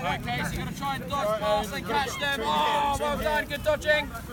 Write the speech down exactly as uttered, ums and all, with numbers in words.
Okay, so you've got to try and dodge past and catch them. Oh, well done, good dodging.